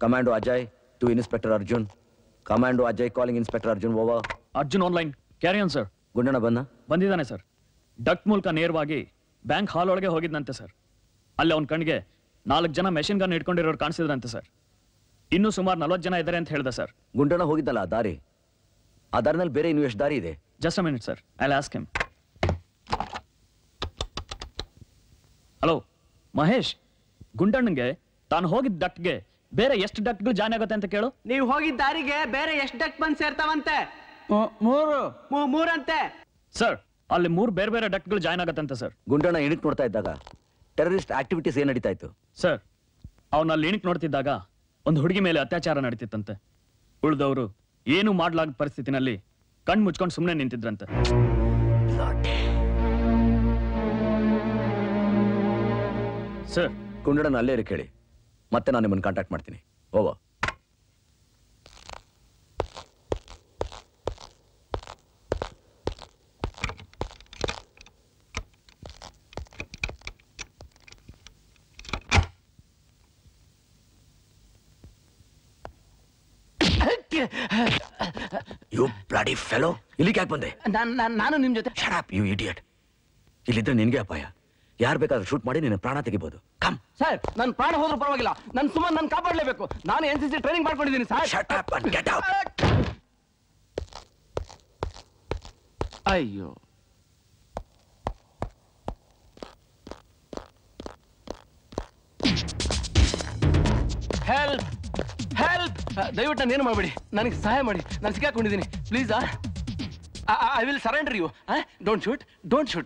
Commando Ajay to Inspector Arjun. Commando Ajay calling Inspector Arjun over. Arjun online. Carry on, sir. Gundanna ಬಂದಿದ್ದಾನೆ sir. Duck ಮೂಲಕ ನೇರವಾಗಿ bank ಹಾಲ್ ಒಳಗೆ ಹೋಗಿದ್ದಂತೆ sir. ಅಲ್ಲಿ ಅವನ ಕಣ್ಣಿಗೆ 4 ಜನ ಮೆಷಿನ್ ಗನ್ ಇಟ್ಕೊಂಡಿರೋರು ಕಾಣಿಸಿದ್ರಂತೆ ಸರ್. ಇನ್ನೂ ಸುಮಾರು 40 ಜನ ಇದ್ದಾರೆ ಅಂತ ಹೇಳ್ದೆ ಸರ್. ಗುಂಡಣ್ಣ ಹೋಗಿದ್ದಲ್ಲ ಆ ದಾರಿನಲ್ಲಿ ಬೇರೆ ಇನ್ನೂ ಎಷ್ಟು ದಾರಿ ಇದೆ? Just a minute sir, I will ask him. Hello Mahesh, ಗುಂಡಣ್ಣಂಗೆ ತಾನು ಹೋಗಿದ್ದ ಡಕ್ಗೆ ಬೇರೆ ಎಷ್ಟು ಡಕ್ಗಳು ಜಾಯ್ನ್ ಆಗುತ್ತೆ ಅಂತ ಕೇಳು. ನೀವು ಹೋಗಿದ್ದ ದಾರಿಗೆ ಬೇರೆ ಎಷ್ಟು ಡಕ್ ಬಂದು ಸೇರ್ತಾವಂತೆ? 3 ಅಂತೆ ಸರ್. ಅಲ್ಲಿ 3 ಬೇರೆ ಬೇರೆ ಡಕ್ಗಳು ಜಾಯ್ನ್ ಆಗತ್ತಂತೆ ಸರ್. ಗುಂಡಣ್ಣ ಇಣಿಕ್ ನೋಡ್ತಾ ಇದ್ದಾಗ ಟೆರರಿಸ್ಟ್ ಆಕ್ಟಿವಿಟೀಸ್ ಏನ್ ನಡೀತಾ ಇತ್ತು ಸರ್? ಅವನ ಅಲ್ಲಿ ಇಣಿಕ್ ನೋಡ್ತಿದ್ದಾಗ ಒಂದು ಹುಡುಗಿ ಮೇಲೆ ಅತ್ಯಾಚಾರ ನಡೀತಿತ್ತಂತೆ. ಉಳಿದವರು ಏನು ಮಾಡ್ಲಾಗದ ಪರಿಸ್ಥಿತಿನಲ್ಲಿ ಕಣ್ ಮುಚ್ಕೊಂಡು ಸುಮ್ಮನೆ ನಿಂತಿದ್ರಂತೆ. ಸರ್, ಗುಂಡಣ್ಣ ಅಲ್ಲೇ ಇರಿ, ಕೇಳಿ. ಮತ್ತೆ ನಾನು ನಿಮ್ಮನ್ನು ಕಾಂಟ್ಯಾಕ್ಟ್ ಮಾಡ್ತೀನಿ. ಓವರ್. ಯು ಬ್ಲಡಿ ಫೆಲೋ, ಇಲ್ಲಿಗೆ ಯಾಕೆ ಬಂದೆ? ನಾನು ನಿಮ್ ಜೊತೆ. Shut up you idiot. ಇಲ್ಲಿದ್ರೆ ನಿನ್ಗೆ ಅಪಾಯ. ಯಾರು ಬೇಕಾದ್ರೂ ಶೂಟ್ ಮಾಡಿ ನಿನ್ನ ಪ್ರಾಣ ತೆಗಿಬಹುದು. ಕಮ್ ಸರ್, ನನ್ನ ಪ್ರಾಣ ಹೋದ್ರೂ ಪರವಾಗಿಲ್ಲ, ನನ್ನ ಸುಮ್ಮನೆ ನಾನು ಕಾಪಾಡಲೇಬೇಕು. ನಾನು NCC ಟ್ರೈನಿಂಗ್ ಮಾಡ್ಕೊಂಡಿದ್ದೀನಿ sir. Shut up and get out. ಅಯ್ಯೋ, ಹೆಲ್ಪ್ ಹೆಲ್ಪ್, ದಯವಿಟ್ಟು ನಾನು ಏನು ಮಾಡಬೇಡಿ, ನನಗೆ ಸಹಾಯ ಮಾಡಿ. ನಾನು ಸಿಕ್ಕಾಕೊಂಡಿದ್ದೀನಿ, please. I will surrender you. Don't shoot, don't shoot.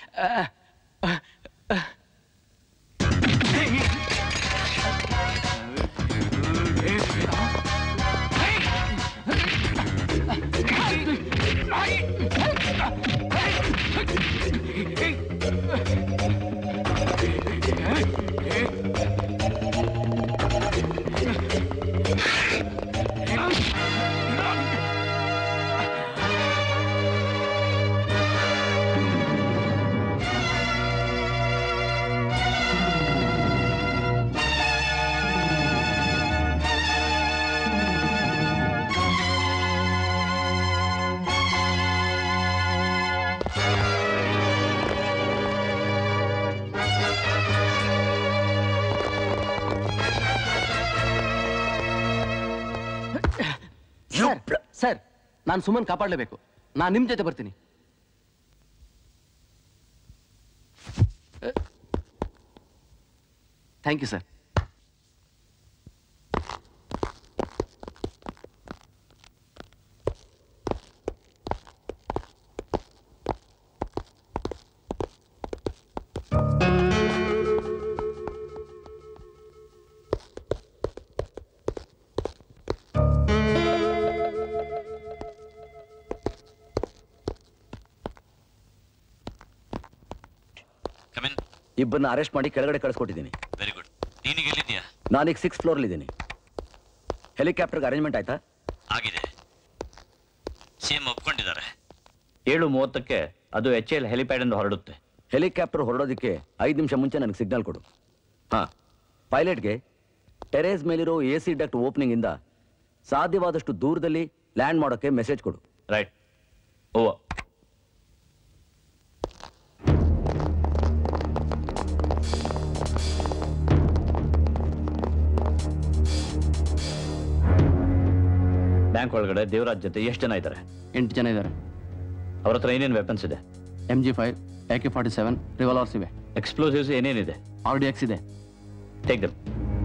Sir, ನಾನು ಸುಮ್ಮನೆ ಕಾಪಾಡಲೇಬೇಕು. ನಾನು ನಿಮ್ಮ ಜೊತೆ ಬರ್ತೀನಿ. Thank you sir. ಇಬ್ಬರನ್ನ ಅರೆಸ್ಟ್ ಮಾಡಿ ಕೆಳಗಡೆ ಕಳಿಸ್ಕೊಟ್ಟಿದ್ದೀನಿ. Very good. ನೀನೀಗ ಎಲ್ಲಿದ್ದೀಯಾ? ನಾನೀಗ 6th ಫ್ಲೋರ್ ಇದ್ದೀನಿ. ಹೆಲಿಕಾಪ್ಟರ್ಗೆ ಅರೇಂಜ್ಮೆಂಟ್ ಆಯ್ತಾ? ಆಗಿದೆ. ಸಿಎಂ ಒಪ್ಕೊಂಡಿದ್ದಾರೆ. 7:30ಕ್ಕೆ ಅದು HL ಹೆಲಿಪ್ಯಾಡ್ ಇಂದ ಹೊರಡುತ್ತೆ. ಹೆಲಿಕಾಪ್ಟರ್ ಹೊರಡೋದಕ್ಕೆ 5 ನಿಮಿಷ ಮುಂಚೆ ನನಗೆ ಸಿಗ್ನಲ್ ಕೊಡು. ಪೈಲಟ್ಗೆ ಟೆರೇಸ್ ಮೇಲಿರೋ AC ಡಕ್ಟ್ ಓಪನಿಂಗ್ ಇಂದ ಸಾಧ್ಯವಾದಷ್ಟು ದೂರದಲ್ಲಿ ಲ್ಯಾಂಡ್ ಮಾಡೋಕ್ಕೆ ಮೆಸೇಜ್ ಕೊಡು. ರೈಟ್. ಓವರ್. ಬ್ಯಾಂಕ್ ಒಳಗಡೆ ದೇವರಾಜ್ ಜೊತೆ ಎಷ್ಟು ಜನ ಇದ್ದಾರೆ? 8 ಜನ ಇದ್ದಾರೆ. ಅವ್ರ ಹತ್ರ ಏನೇನು ವೆಪನ್ಸ್ ಇದೆ? MG5, AK-47 ರಿವಾಲ್ವರ್ಸ್ ಇವೆ. ಎಕ್ಸ್ಪ್ಲೋಸಿವ್ಸ್ ಏನೇನಿದೆ? RDX ಇದೆ. Take them.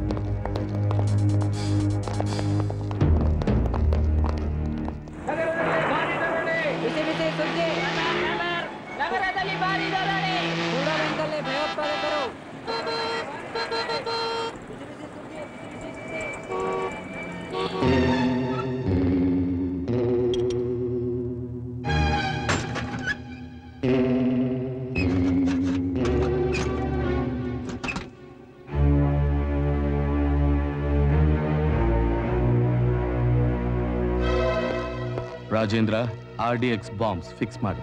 ನಗರದಲ್ಲಿ ಭಾರಿ ಧರಣಿ. ಕೂಡಲಂಕಲ್ಲಿ ಭಯೋತ್ಪಾದಕರು. ರಾಜೇಂದ್ರ, RDX ಬಾಂಬ್ಸ್ ಫಿಕ್ಸ್ ಮಾಡಿ.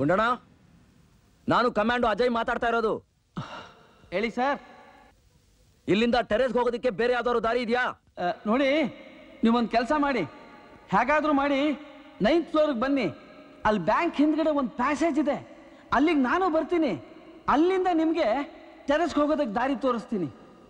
ಗುಂಡಣ್ಣ, ನಾನು ಕಮಾಂಡೋ ಅಜಯ್ ಮಾತಾಡ್ತಾ ಇರೋದು. ಹೇಳಿ ಸರ್. ಇಲ್ಲಿಂದ ಟೆರೇಸ್ಗೆ ಹೋಗೋದಕ್ಕೆ ಬೇರೆ ಯಾವ್ದಾದ್ರು ದಾರಿ ಇದೆಯಾ? ನೋಡಿ, ನೀವೊಂದು ಕೆಲಸ ಮಾಡಿ, ಹೇಗಾದ್ರೂ ಮಾಡಿ 9th ಫ್ಲೋರ್ಗೆ ಬನ್ನಿ. ಅಲ್ಲಿ ಬ್ಯಾಂಕ್ ಹಿಂದ್ಗಡೆ ಒಂದು ಪ್ಯಾಸೇಜ್ ಇದೆ, ಅಲ್ಲಿಗೆ ನಾನು ಬರ್ತೀನಿ. ಅಲ್ಲಿಂದ ನಿಮಗೆ ಟೆರೇಸ್ಗೆ ಹೋಗೋದಕ್ಕೆ ದಾರಿ ತೋರಿಸ್ತೀನಿ.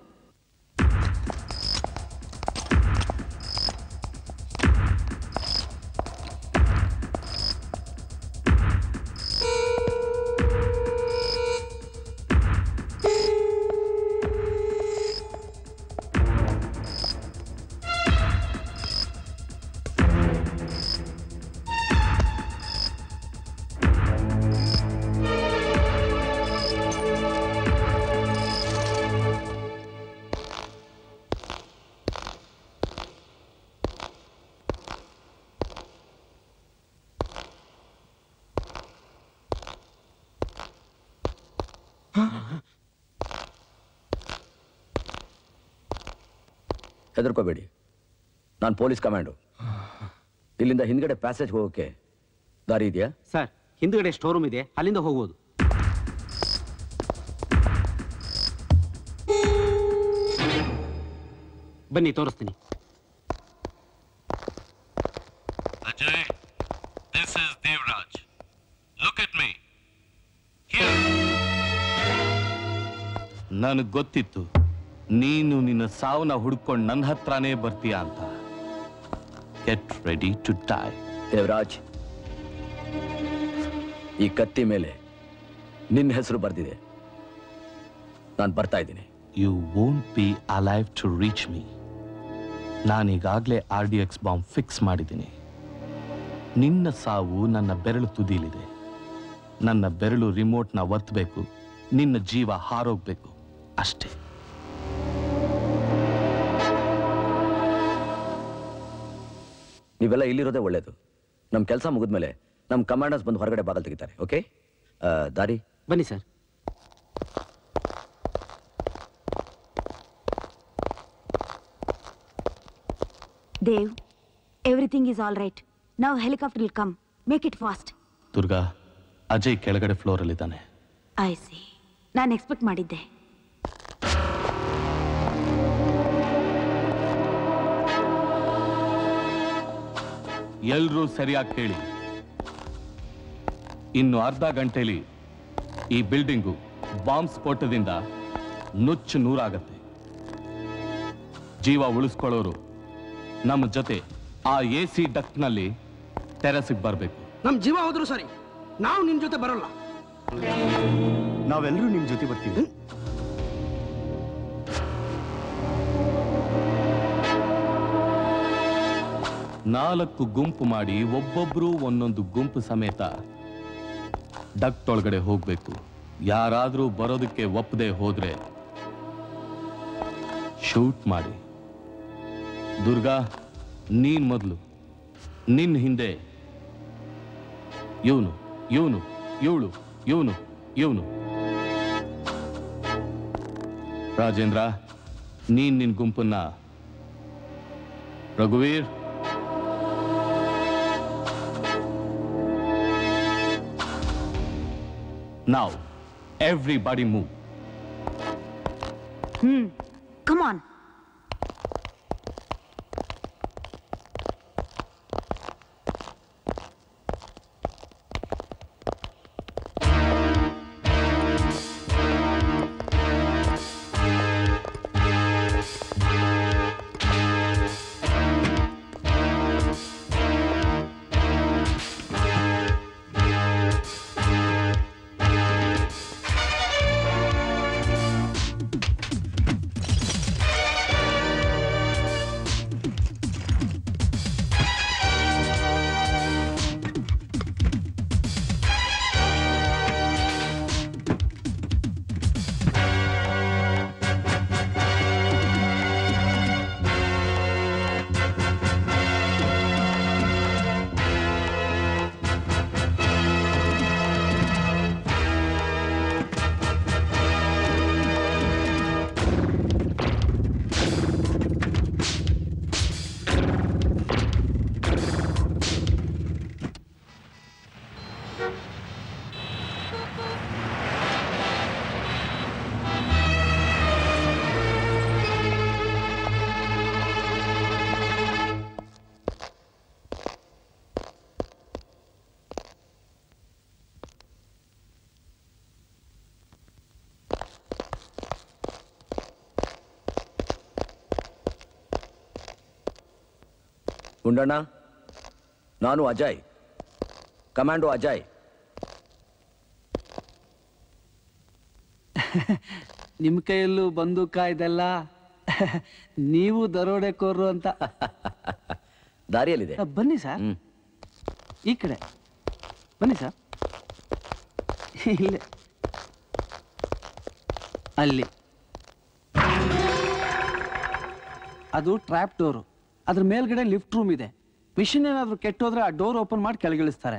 ಹೆದರ್ಕೋಬೇಡಿ, ನಾನು ಪೊಲೀಸ್ ಕಮಾಂಡೋ. ಇಲ್ಲಿಂದ ಹಿಂದ್ಗಡೆ ಪ್ಯಾಸೇಜ್ ಹೋಗೋಕೆ ದಾರಿ ಇದೆಯಾ? ಸರ್, ಹಿಂದ್ಗಡೆ ಸ್ಟೋರ್ ರೂಮ್ ಇದೆ, ಅಲ್ಲಿಂದ ಹೋಗ್ಬೋದು. ಬನ್ನಿ, ತೋರಿಸ್ತೀನಿ. Ajay, this is Devaraj. Look at me. ನನಗೆ ಗೊತ್ತಿತ್ತು ನೀನು ನಿನ್ನ ಸಾವನ್ನ ಹುಡ್ಕೊಂಡು ನನ್ನ ಹತ್ರನೇ ಬರ್ತೀಯ ಅಂತ. Get ready to die. Devaraj, ಈ ಕತ್ತಿ ಮೇಲೆ ನಿನ್ನ ಹೆಸರು ಬರ್ದಿದೆ. ನಾನು ಬರ್ತಾ ಇದ್ದೀನಿ. You won't be alive to reach me. ನಾನೀಗಾಗಲೇ RDX ಬಾಂಬ್ ಫಿಕ್ಸ್ ಮಾಡಿದ್ದೀನಿ. ನಿನ್ನ ಸಾವು ನನ್ನ ಬೆರಳು ತುದಿಲಿದೆ. ನನ್ನ ಬೆರಳು ರಿಮೋಟ್ನ ಒತ್ತಬೇಕು, ನಿನ್ನ ಜೀವ ಹಾರೋಗ್ಬೇಕು, ಅಷ್ಟೇ. ನೀವೆಲ್ಲ ಇಲ್ಲಿರೋದೇ ಒಳ್ಳೇದು. ನಮ್ಮ ಕೆಲಸ ಮುಗಿದ್ಮೇಲೆ ನಮ್ಮ ಕಮಾಂಡರ್ಸ್ ಬಂದು ಹೊರಗಡೆ ಬಾಗಲ್ ತೆಗಿತಾರೆ. ಓಕೆ, ದಾರಿ. ಬನ್ನಿ sir. Dev, everything is all right. Now helicopter will come. Make it fast. Durga, Ajay ಕೆಳಗಡೆ ಫ್ಲೋರಲ್ಲಿದ್ದಾನೆ. I see. ನಾನು ಎಕ್ಸ್ಪೆಕ್ಟ್ ಮಾಡಿದ್ದೆ. ಎಲ್ರೂ ಸರಿಯಾಗಿ ಕೇಳಿ. ಇನ್ನು ಅರ್ಧ ಗಂಟೆಯಲ್ಲಿ ಈ ಬಿಲ್ಡಿಂಗು ಬಾಂಬ್ ಸ್ಫೋಟದಿಂದ ನುಚ್ಚು ನೂರಾಗತ್ತೆ. ಜೀವ ಉಳಿಸ್ಕೊಳ್ಳೋರು ನಮ್ಮ ಜೊತೆ ಆ AC ಡಕ್ನಲ್ಲಿ ಟೆರೆಸ್ಗೆ ಬರಬೇಕು. ನಮ್ ಜೀವ ಹೋದ್ರು ಸರಿ, ನಾವು ನಿಮ್ ಜೊತೆ ಬರೋಲ್ಲ. ನಾವೆಲ್ಲರೂ ನಿಮ್ ಜೊತೆ ಬರ್ತೀವಿ. ನಾಲ್ಕು ಗುಂಪು ಮಾಡಿ ಒಬ್ಬೊಬ್ರು ಒಂದೊಂದು ಗುಂಪು ಸಮೇತ ಡಕ್ಟ್ ಒಳಗಡೆ ಹೋಗ್ಬೇಕು. ಯಾರಾದ್ರೂ ಬರೋದಕ್ಕೆ ಒಪ್ಪದೆ ಹೋದ್ರೆ ಶೂಟ್ ಮಾಡಿ. ದುರ್ಗಾ, ನೀನ್ ಮೊದಲು, ನಿನ್ ಹಿಂದೆ ಇವನು, ಇವನು, ಇವಳು, ಇವನು, ಇವನು. ರಾಜೇಂದ್ರ, ನೀನ್ ನಿನ್ ಗುಂಪನ್ನ. ರಘುವೀರ್, now everybody move. Come on. Gundanna, ನಾನು ಅಜಯ್, ಕಮಾಂಡೋ ಅಜಯ್. ನಿಮ್ಮ ಕೈಯಲ್ಲೂ ಬಂದೂಕ ಇದೆಲ್ಲ, ನೀವು ದರೋಡೆಕೋರರು ಅಂತ. ದಾರಿಯಲ್ಲಿದೆ. ಬನ್ನಿ ಸರ್, ಈ ಕಡೆ ಬನ್ನಿ ಸರ್. ಇಲ್ಲೇ, ಅಲ್ಲಿ ಅದು ಟ್ರ್ಯಾಪ್ ಡೋರು. ಅದ್ರ ಮೇಲ್ಗಡೆ ಲಿಫ್ಟ್ ರೂಮ್ ಇದೆ. ಮಿಷಿನ್ ಏನಾದರೂ ಕೆಟ್ಟೋದ್ರೆ ಆ ಡೋರ್ ಓಪನ್ ಮಾಡಿ ಕೆಳಗಿಳಿಸ್ತಾರೆ.